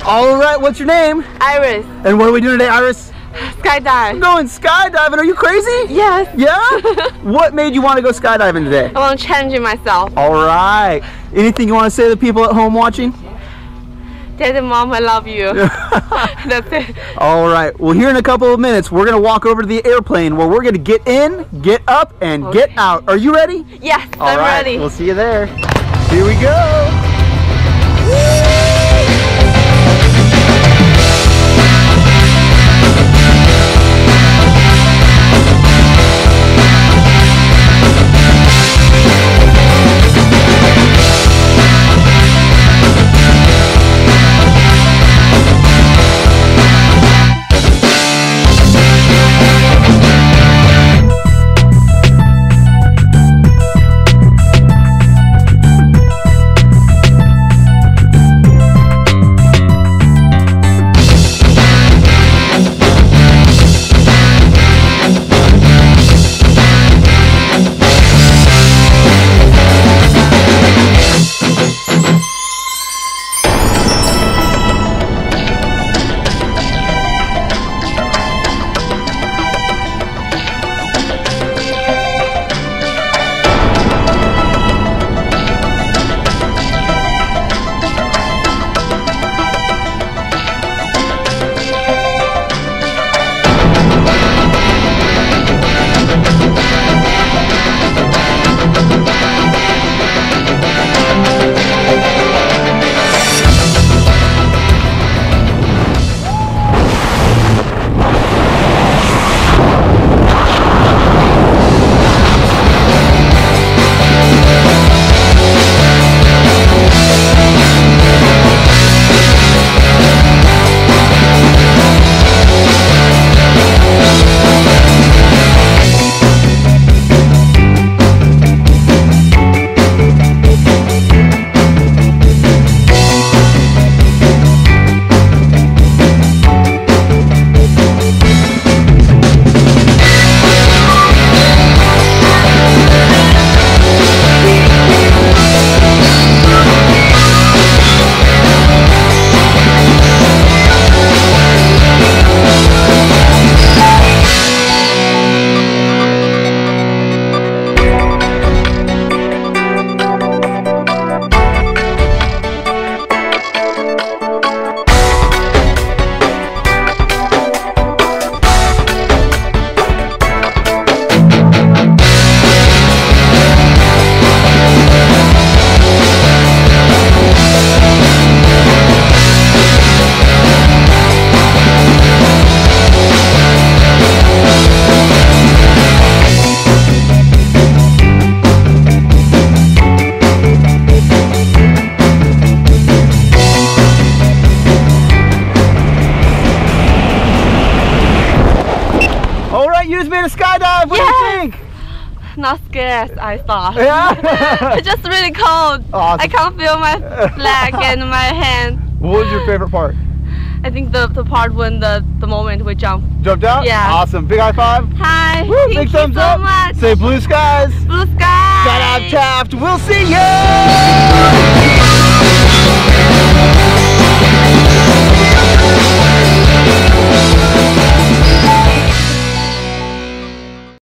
All right, what's your name? Iris. And what are we doing today, Iris? Skydive. I'm going skydiving. Are you crazy? Yes. Yeah? What made you want to go skydiving today? I want to challenge myself. All right. Anything you want to say to the people at home watching? Dad and Mom, I love you. That's it. All right. Well, here in a couple of minutes, we're going to walk over to the airplane where we're going to get in, get up, and get out. Are you ready? Yes, All I'm right. ready. We'll see you there. Here we go. You just made a skydive. What do you think? Not scared, I thought. Yeah? It's just really cold. Awesome. I can't feel my leg and my hand. What was your favorite part? I think the part when the moment we jumped. Jumped out? Yeah. Awesome. Big high five. Hi. Woo, Thank big you thumbs so up. much. Say blue skies. Blue skies. Skydive Taft. We'll see you.